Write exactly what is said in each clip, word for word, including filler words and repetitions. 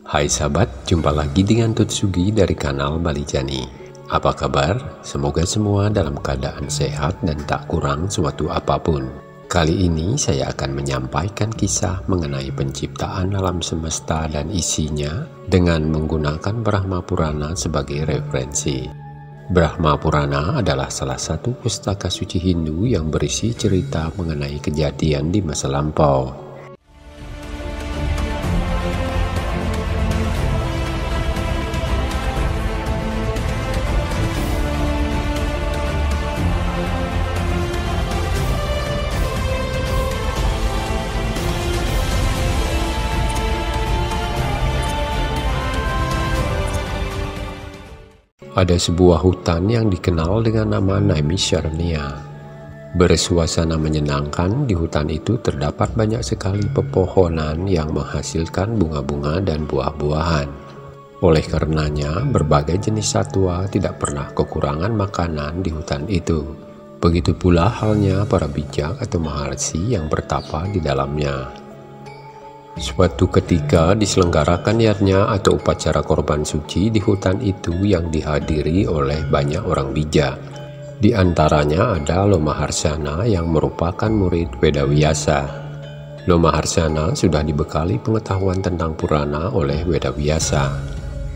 Hai sahabat, jumpa lagi dengan Tutsugi dari kanal Balijani. Apa kabar? Semoga semua dalam keadaan sehat dan tak kurang suatu apapun. Kali ini saya akan menyampaikan kisah mengenai penciptaan alam semesta dan isinya dengan menggunakan Brahma Purana sebagai referensi. Brahma Purana adalah salah satu pustaka suci Hindu yang berisi cerita mengenai kejadian di masa lampau. Ada sebuah hutan yang dikenal dengan nama Naimisharanya. Bersuasana menyenangkan, di hutan itu terdapat banyak sekali pepohonan yang menghasilkan bunga-bunga dan buah-buahan. Oleh karenanya, berbagai jenis satwa tidak pernah kekurangan makanan di hutan itu. Begitu pula halnya para bijak atau maharsi yang bertapa di dalamnya. Suatu ketika diselenggarakan yatnya atau upacara korban suci di hutan itu yang dihadiri oleh banyak orang bijak. Di antaranya ada Lomaharsana yang merupakan murid Vedavyasa. Lomaharsana sudah dibekali pengetahuan tentang Purana oleh Vedavyasa.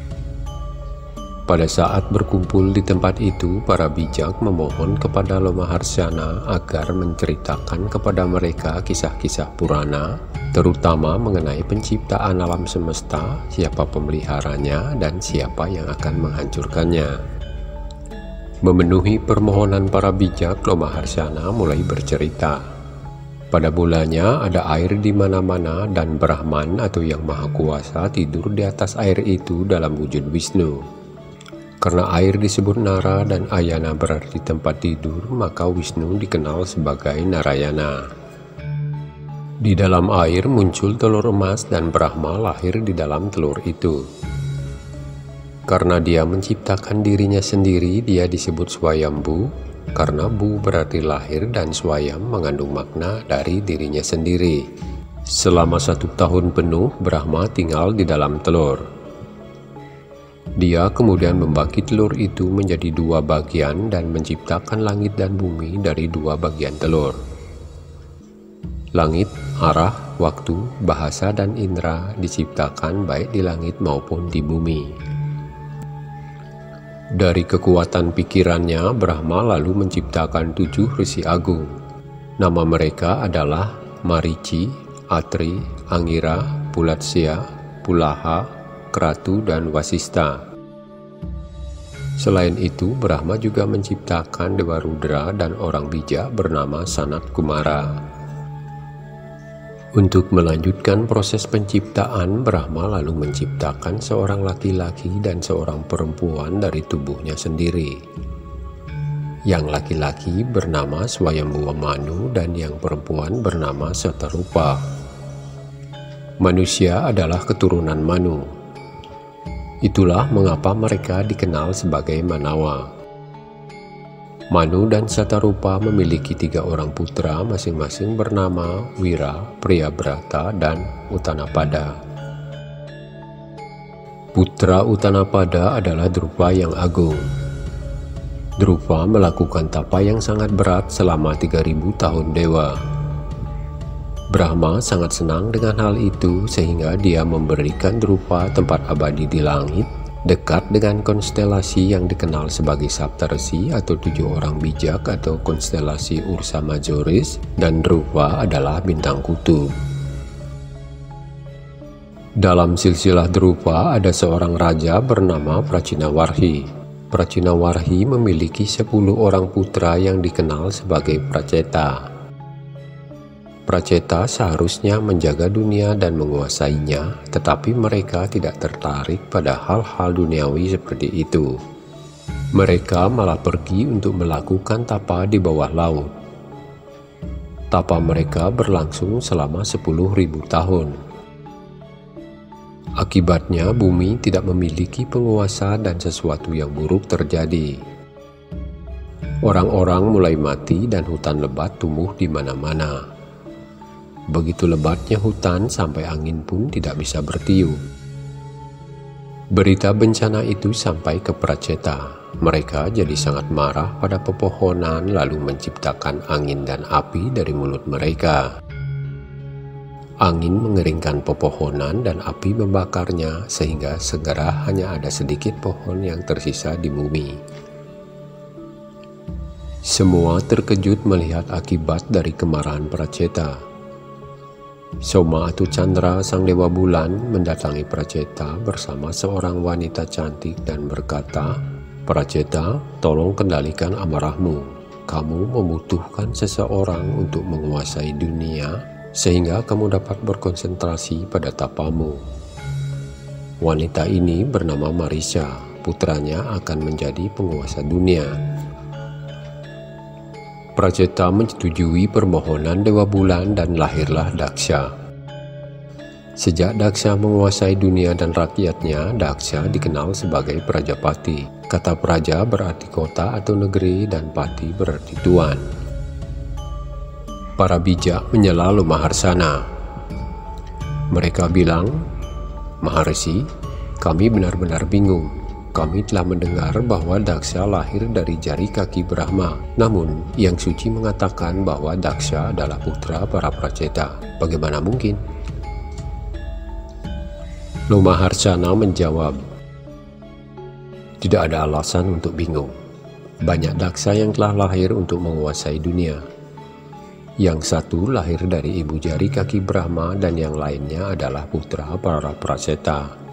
Pada saat berkumpul di tempat itu, para bijak memohon kepada Lomaharsana agar menceritakan kepada mereka kisah-kisah Purana, terutama mengenai penciptaan alam semesta, siapa pemeliharanya, dan siapa yang akan menghancurkannya. Memenuhi permohonan para bijak, Lomaharsana mulai bercerita. Pada mulanya ada air di mana-mana dan Brahman atau Yang Maha Kuasa tidur di atas air itu dalam wujud Wisnu. Karena air disebut Nara dan Ayana berarti tempat tidur, maka Wisnu dikenal sebagai Narayana. Di dalam air muncul telur emas dan Brahma lahir di dalam telur itu. Karena dia menciptakan dirinya sendiri, dia disebut Swayambu, karena Bu berarti lahir dan Swayam mengandung makna dari dirinya sendiri. Selama satu tahun penuh, Brahma tinggal di dalam telur. Dia kemudian membagi telur itu menjadi dua bagian dan menciptakan langit dan bumi dari dua bagian telur. Langit, arah, waktu, bahasa, dan indera diciptakan baik di langit maupun di bumi. Dari kekuatan pikirannya, Brahma lalu menciptakan tujuh risi agung. Nama mereka adalah Marici, Atri, Angira, Pulatsya, Pulaha, Kratu, dan Wasista. Selain itu, Brahma juga menciptakan Dewa Rudra dan orang bijak bernama Sanat Kumara. Untuk melanjutkan proses penciptaan, Brahma lalu menciptakan seorang laki-laki dan seorang perempuan dari tubuhnya sendiri. Yang laki-laki bernama Swayambhuva Manu dan yang perempuan bernama Satarupa. Manusia adalah keturunan Manu. Itulah mengapa mereka dikenal sebagai Manawa. Manu dan Satarupa memiliki tiga orang putra masing-masing bernama Wira, Priyabrata, dan Utanapada. Putra Utanapada adalah Drupa yang agung. Drupa melakukan tapa yang sangat berat selama tiga ribu tahun dewa. Brahma sangat senang dengan hal itu sehingga dia memberikan Drupa tempat abadi di langit dekat dengan konstelasi yang dikenal sebagai Saptarsi atau tujuh orang bijak atau konstelasi Ursa Majoris, dan Drupa adalah bintang kutub. Dalam silsilah Drupa ada seorang raja bernama Prachinawarhi. Prachinawarhi memiliki sepuluh orang putra yang dikenal sebagai Praceta. Praceta seharusnya menjaga dunia dan menguasainya, tetapi mereka tidak tertarik pada hal-hal duniawi seperti itu. Mereka malah pergi untuk melakukan tapa di bawah laut. Tapa mereka berlangsung selama sepuluh ribu tahun. Akibatnya bumi tidak memiliki penguasa dan sesuatu yang buruk terjadi. Orang-orang mulai mati dan hutan lebat tumbuh di mana-mana. Begitu lebatnya hutan sampai angin pun tidak bisa bertiup. Berita bencana itu sampai ke Praceta. Mereka jadi sangat marah pada pepohonan lalu menciptakan angin dan api dari mulut mereka. Angin mengeringkan pepohonan dan api membakarnya sehingga segera hanya ada sedikit pohon yang tersisa di bumi. Semua terkejut melihat akibat dari kemarahan Praceta. Soma atau Chandra, sang dewa bulan, mendatangi Praceta bersama seorang wanita cantik dan berkata, "Praceta, tolong kendalikan amarahmu. Kamu membutuhkan seseorang untuk menguasai dunia, sehingga kamu dapat berkonsentrasi pada tapamu." Wanita ini bernama Marisha, putranya akan menjadi penguasa dunia. Praceta menyetujui permohonan Dewa Bulan dan lahirlah Daksha. Sejak Daksha menguasai dunia dan rakyatnya, Daksha dikenal sebagai Prajapati. Kata praja berarti kota atau negeri dan pati berarti tuan. Para bijak menyela Lomaharsana. Mereka bilang, "Maharshi, kami benar-benar bingung. Kami telah mendengar bahwa Daksha lahir dari jari kaki Brahma. Namun, Yang Suci mengatakan bahwa Daksha adalah putra para Praceta. Bagaimana mungkin?" Lomaharsana menjawab, "Tidak ada alasan untuk bingung. Banyak Daksha yang telah lahir untuk menguasai dunia. Yang satu lahir dari ibu jari kaki Brahma dan yang lainnya adalah putra para Praceta."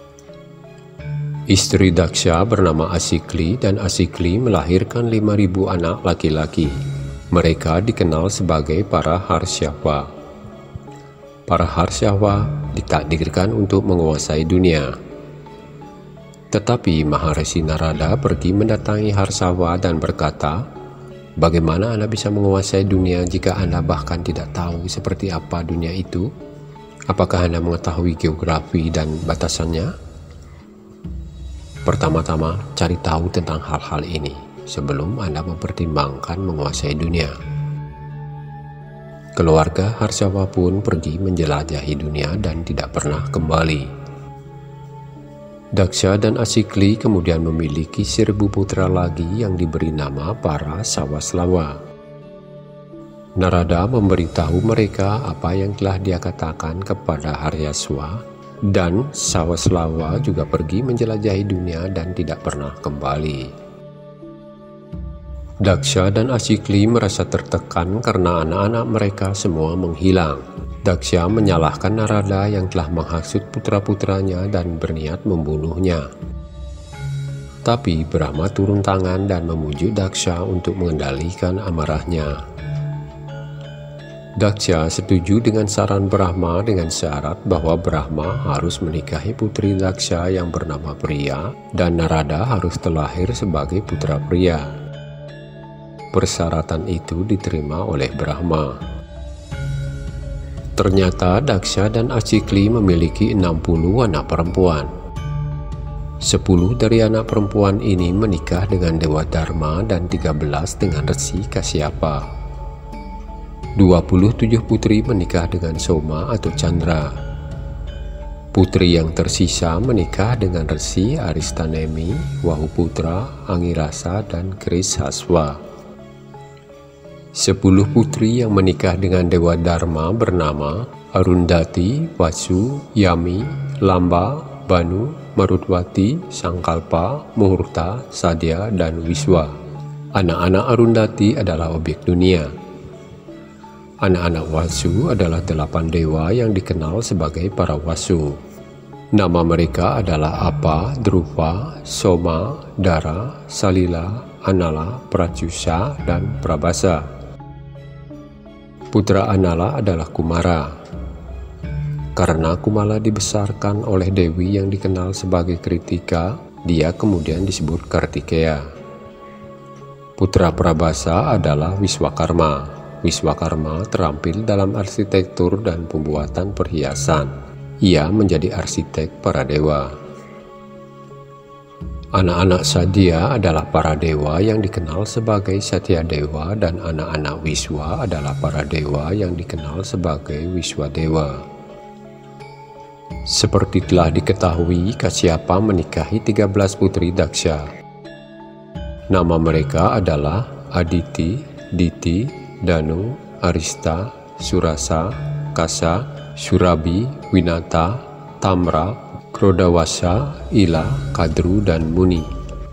Istri Daksha bernama Asikli dan Asikli melahirkan lima ribu anak laki-laki. Mereka dikenal sebagai para Harsyawa. Para Harsyawa ditakdirkan untuk menguasai dunia. Tetapi Maharishi Narada pergi mendatangi Harsyawa dan berkata, "Bagaimana Anda bisa menguasai dunia jika Anda bahkan tidak tahu seperti apa dunia itu? Apakah Anda mengetahui geografi dan batasannya? Pertama-tama, cari tahu tentang hal-hal ini sebelum Anda mempertimbangkan menguasai dunia." Keluarga Harsyawa pun pergi menjelajahi dunia dan tidak pernah kembali. Daksha dan Asikli kemudian memiliki seribu putra lagi yang diberi nama para Sawaslawa. Narada memberitahu mereka apa yang telah dia katakan kepada Haryaswa, dan Sawaslawa juga pergi menjelajahi dunia dan tidak pernah kembali. Daksha dan Asikli merasa tertekan karena anak-anak mereka semua menghilang. Daksha menyalahkan Narada yang telah menghasut putra-putranya dan berniat membunuhnya. Tapi Brahma turun tangan dan memuji Daksha untuk mengendalikan amarahnya. Daksha setuju dengan saran Brahma dengan syarat bahwa Brahma harus menikahi putri Daksha yang bernama Priya dan Narada harus terlahir sebagai putra Priya. Persyaratan itu diterima oleh Brahma. Ternyata Daksha dan Asikli memiliki enam puluh anak perempuan. Sepuluh dari anak perempuan ini menikah dengan Dewa Dharma dan tiga belas dengan Resi Kasyapa. dua puluh tujuh putri menikah dengan Soma atau Chandra. Putri yang tersisa menikah dengan Resi Aristanemi, Wahuputra, Angirasa, dan Krishaswa. Sepuluh putri yang menikah dengan Dewa Dharma bernama Arundhati, Vasu, Yami, Lamba, Banu, Marutwati, Sangkalpa, Muhurta, Sadya, dan Wiswa. Anak-anak Arundhati adalah objek dunia. Anak-anak Vasu adalah delapan dewa yang dikenal sebagai para Vasu. Nama mereka adalah Apa, Dhruva, Soma, Dara, Salila, Anala, Pratyusha, dan Prabhasa. Putra Anala adalah Kumara. Karena Kumala dibesarkan oleh dewi yang dikenal sebagai Kritika, dia kemudian disebut Kartikeya. Putra Prabhasa adalah Wiswakarma. Wiswakarma terampil dalam arsitektur dan pembuatan perhiasan. Ia menjadi arsitek para dewa. Anak-anak Sadya adalah para dewa yang dikenal sebagai Satya Dewa dan anak-anak Wiswa adalah para dewa yang dikenal sebagai Wiswadewa. Seperti telah diketahui, Kasyapa menikahi tiga belas putri Daksha. Nama mereka adalah Aditi, Diti, Danu, Arista, Surasa, Kasa, Surabhi, Winata, Tamra, Krodawasha, Ila, Kadru, dan Muni.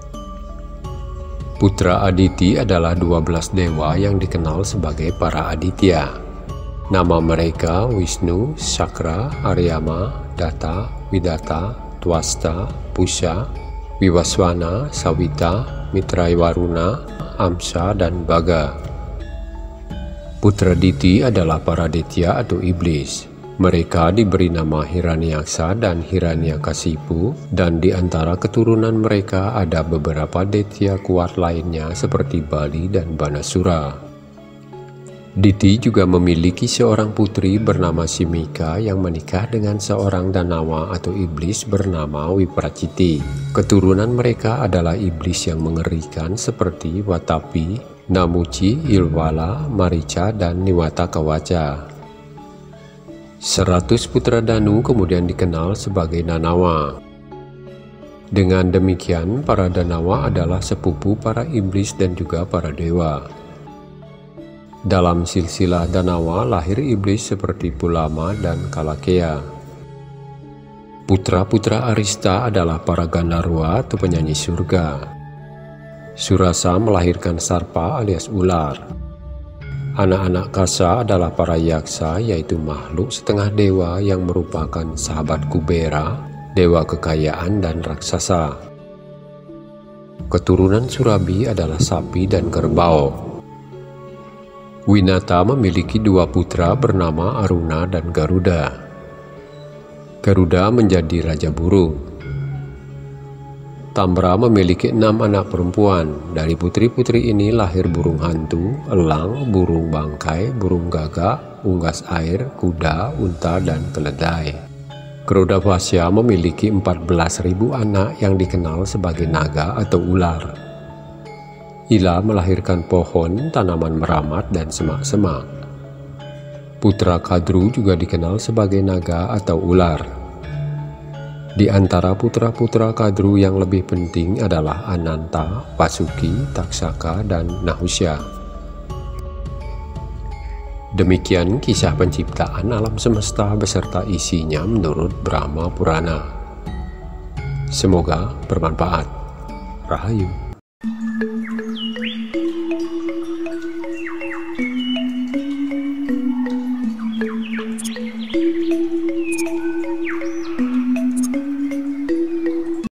Putra Aditi adalah dua belas dewa yang dikenal sebagai para Aditya. Nama mereka Wisnu, Sakra, Aryama, Datta, Widata, Twasta, Pusha, Wiwaswana, Sawita, Mitraiwaruna, Amsa, dan Baga. Putra Diti adalah para Detya atau iblis. Mereka diberi nama Hiranyaksa dan Hiranyakasipu, dan di antara keturunan mereka ada beberapa Detya kuat lainnya seperti Bali dan Banasura. Diti juga memiliki seorang putri bernama Simika yang menikah dengan seorang Danawa atau iblis bernama Wipraciti. Keturunan mereka adalah iblis yang mengerikan seperti Watapi, Namuci, Ilwala, Marica, dan Niwata Kawaca. Seratus putra Danu kemudian dikenal sebagai Danawa. Dengan demikian, para Danawa adalah sepupu para iblis dan juga para dewa. Dalam silsilah Danawa lahir iblis seperti Pulama dan Kalakea. Putra-putra Arista adalah para Gandharwa atau penyanyi surga. Surasa melahirkan Sarpa alias ular. Anak-anak Kasa adalah para yaksa, yaitu makhluk setengah dewa yang merupakan sahabat Kubera, dewa kekayaan dan raksasa. Keturunan Surabhi adalah sapi dan kerbau. Winata memiliki dua putra bernama Aruna dan Garuda. Garuda menjadi raja burung. Tamra memiliki enam anak perempuan. Dari putri-putri ini lahir burung hantu, elang, burung bangkai, burung gagak, unggas air, kuda, unta, dan keledai. Krodawasha memiliki empat belas ribu anak yang dikenal sebagai naga atau ular. Ila melahirkan pohon, tanaman meramat, dan semak-semak. Putra Kadru juga dikenal sebagai naga atau ular. Di antara putra-putra Kadru yang lebih penting adalah Ananta, Vasuki, Taksaka, dan Nahusya. Demikian kisah penciptaan alam semesta beserta isinya menurut Brahma Purana. Semoga bermanfaat. Rahayu.